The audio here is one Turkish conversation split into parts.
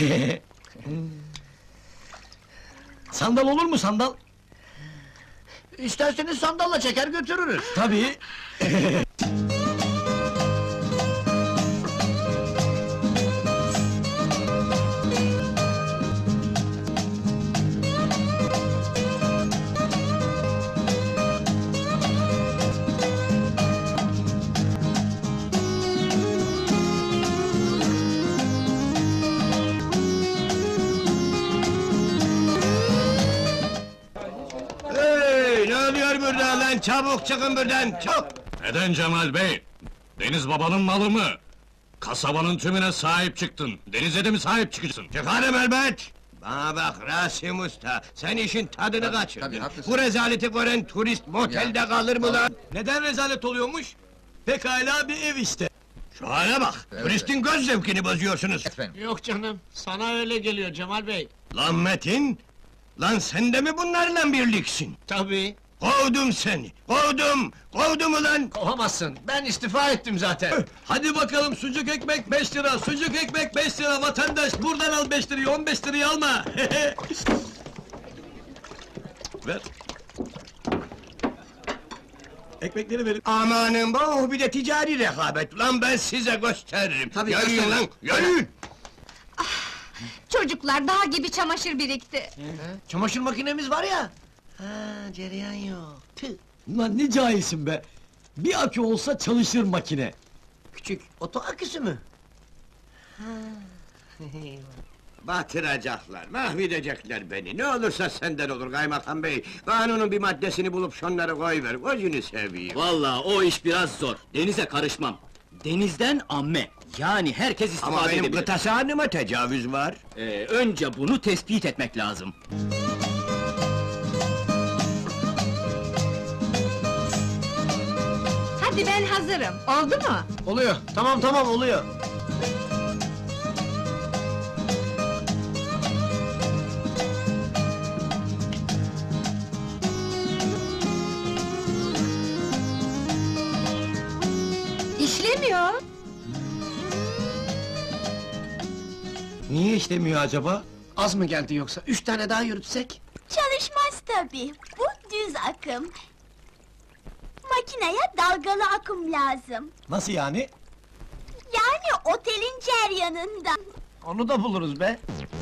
Sandal olur mu sandal? İsterseniz sandalla çeker götürürüz. Tabii. Hey, ne oluyor burada lan? Çabuk çıkın buradan, çabuk! Neden Cemal Bey? Deniz babanın malı mı? Kasabanın tümüne sahip çıktın. Denize de mi sahip çıkacaksın? Çıkarım elbet! Bana bak Rasim Usta, sen işin tadını kaçırdın. tabii, haklısın. Bu rezaleti gören turist motelde kalır mı lan? Neden rezalet oluyormuş? Pekala bir ev işte. Şu hale bak, turistin göz zevkini bozuyorsunuz! Yok canım, sana öyle geliyor Cemal Bey. Lan Metin! Lan sen de mi bunlarla birliksin? Tabii. Kovdum seni, kovdum! Kovdum ulan! Kovamazsın, ben istifa ettim zaten. Hadi bakalım sucuk ekmek 5 lira, sucuk ekmek 5 lira vatandaş buradan al 5 lirayı 15 lirayı alma. Ver. Ekmekleri verin. Amanın bu bir de ticari rekabet, lan ben size gösteririm! Tabii, Yürüyün gösterin. lan, yürüyün! Çocuklar dağ gibi çamaşır birikti. Çamaşır makinemiz var ya. Ha, cereyan yok. Tüh. Ulan ne cahilsin be! Bir akü olsa çalışır makine. Küçük oto aküsü mü? Batıracaklar, mahvedecekler beni. Ne olursa senden olur kaymakam bey. Kanunun bir maddesini bulup şunları koyver, gözünü seveyim. Vallahi o iş biraz zor. Denize karışmam. Denizden amme. Yani herkes istifade Ama benim edebilir. kıta sahanıma tecavüz var. Önce bunu tespit etmek lazım. Hadi ben hazırım. Oldu mu? Oluyor, tamam oluyor. İşlemiyor. Niye işlemiyor acaba? Az mı geldi yoksa? 3 tane daha yürütsek? Çalışmaz tabii. Bu düz akım. Makineye dalgalı akım lazım. Nasıl yani? Yani otelin ceryanında. Onu da buluruz be.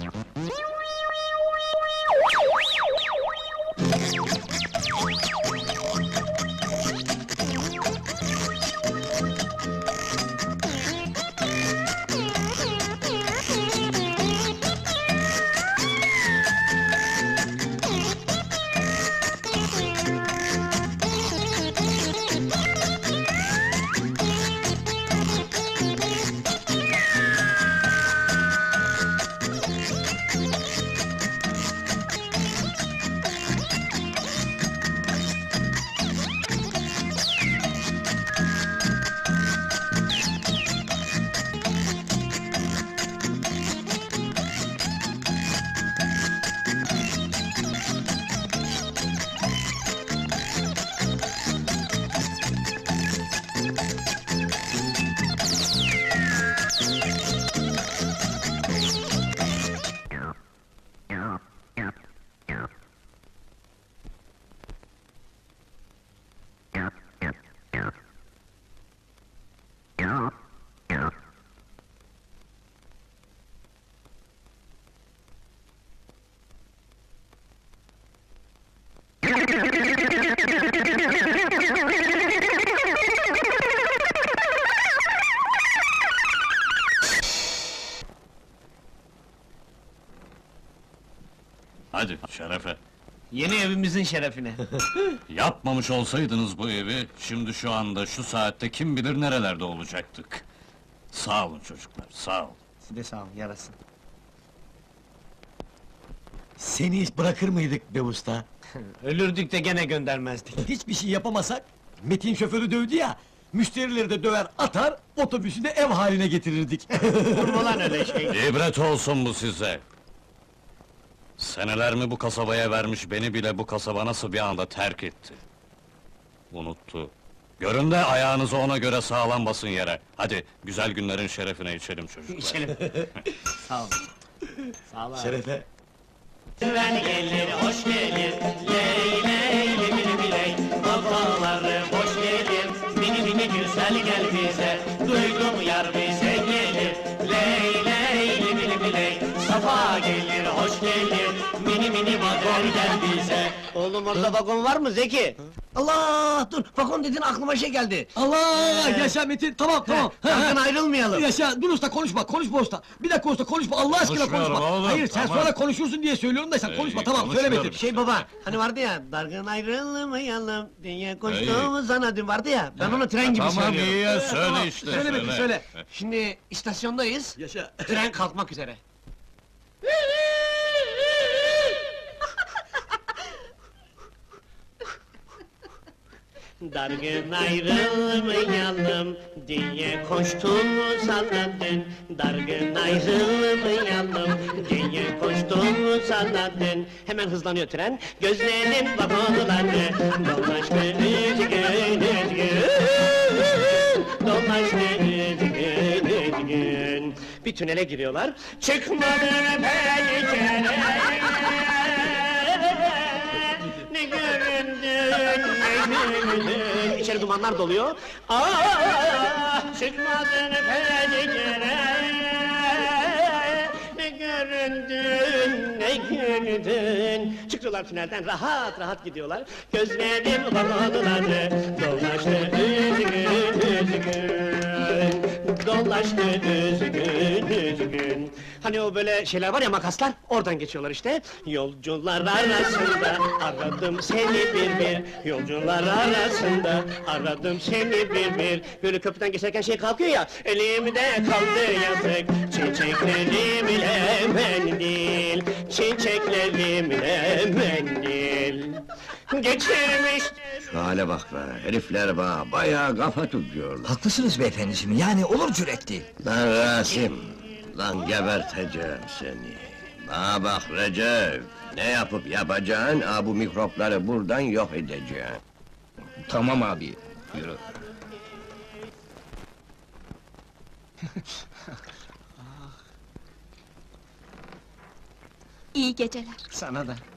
Hadi şerefe. Yeni evimizin şerefine. Yapmamış olsaydınız bu evi, şimdi şu anda, şu saatte kim bilir nerelerde olacaktık. Sağ olun çocuklar, sağ olun. Siz de sağ olun, yarasın. Seni hiç bırakır mıydık be usta? Ölürdük de gene göndermezdik. Hiçbir şey yapamasak, Metin şoförü dövdü ya, müşterileri de döver atar, otobüsü de ev haline getirirdik. Olur mu lan öyle şey? İbret olsun bu size! Senelerimi bu kasabaya vermiş beni bile bu kasaba nasıl bir anda terk etti? Unuttu. Görün de ayağınızı ona göre sağlam basın yere. Hadi, güzel günlerin şerefine içelim çocuklar. İçelim. Sağ olun. Şerefe. Seven gelir, hoş gelir, ley ley ley ley, babaları boş gelir, mini mini güzel gel bize, duydum yar bize gelir, ley ley ley ley, safa gelir, hoş gelir, mini mini vagon gel bize. Oğlum orada vagon var mı Zeki? Allah dur vagon dedin aklıma şey geldi. Allah! Yaşa Metin, tamam tamam. Sakın ayrılmayalım. Yaşa, dur usta konuşma usta. Bir dakika usta konuşma, Allah aşkına Konuşmuyorum konuşma. oğlum, Hayır sen tamam. sonra konuşursun diye söylüyorum da sen konuşma tamam söyle konuşmuyorum. Metin. Şey baba hani vardı ya dargın ayrılmayalım diye koştuğumuz ana dün vardı ya ben onu tren gibi Tamam söylüyorum. iyi ya, söyle tamam. işte. Söyle Metin, söyle. Şimdi istasyondayız. Yaşa. Tren kalkmak üzere. Dargın ayrılmayalım diye koştum sana dün. Dargın ayrılmayalım diye koştum sana dün. Hemen hızlanıyor tren, gözlerim vagonları dolaştı üzgün üzgün. Dolaştı üzgün üzgün. Bir tünele giriyorlar, çıkmadı pencere. Ne göründün, ne göründün. İçeri dumanlar doluyor. Çıkmadın pencere. Ne göründün, ne göründün. Çıktılar tünelden, rahat rahat gidiyorlar. Gözlerim vagonları dolaştı üzgün üzgün. Dolaştı üzgün üzgün. Hani o böyle şeyler var ya makaslar, oradan geçiyorlar işte. Yolcular arasında aradım seni bir. Yolcular arasında aradım seni bir. Böyle köprüden geçerken şey kalkıyor ya, elimde kaldı yazık. Çiçeklerimle mendil, çiçeklerimle mendil. Geçirmiş. Şu hale bak be, herifler bana bayağı kafa tutuyorlar. Haklısınız beyefendiciğim, yani olur cüret değil. Lan Rasim, lan geberteceğim seni. Bana bak Recep, ne yapıp yapacaksın, bu mikropları buradan yok edeceksin. Tamam abi, yürü. İyi geceler. Sana da.